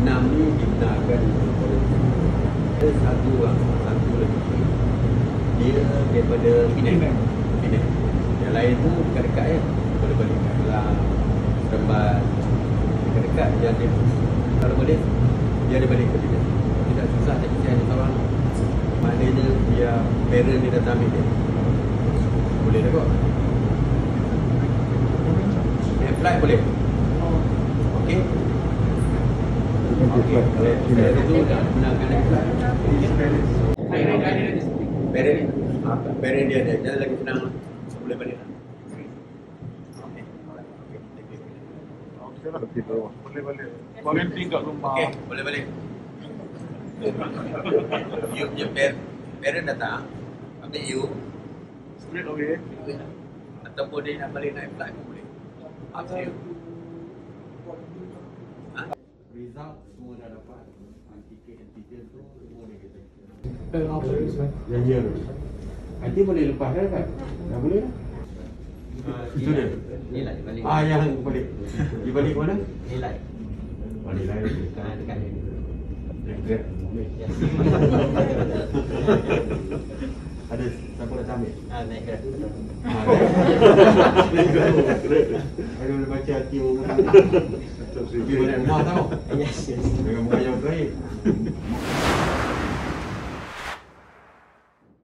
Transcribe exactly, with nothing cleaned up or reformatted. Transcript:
enam ni digunakan oleh ada satu orang, satu lagi dia daripada Penang. Penang. Yang lain tu dekat-dekat ya. Boleh balik kat Kelang, Seremban, dekat-dekat yang dia kalau boleh dia ada balik ke Penang. Tidak susah tapi saya ada seorang. Maknanya dia parent dia datang ambil dia. Boleh tak kok? Naik flight boleh? Okey. Okey. Saya tu dah gunakan naik flight. Parent ni? Parent dia ada. Jangan lagi senang. Boleh balik lah. Okey. Okey lah. Boleh balik. Quarantine kat rumah. Okey. Boleh balik. You punya parent, parent datang ambil you Straight away. ataupun dia nak balik naik flight pun boleh. Up to you. Ha? Result semua dah dapat. Tiket antigen tu semua dia kata. Eh, apa itu? Ya, ya. Nanti boleh lepas kan kan? Dah boleh dah. Itu dia. Nilai balik. Ah, yang balik. Dia balik ke mana? Nilai. Balik lain. Ah, dekat ni. Grab. Yes. Ada siapa nak ambil? Ah, naik Grab. Ah, ada boleh baca hati orang. Pergi balik rumah tau. Yes, yes. Dengan muka yang baik.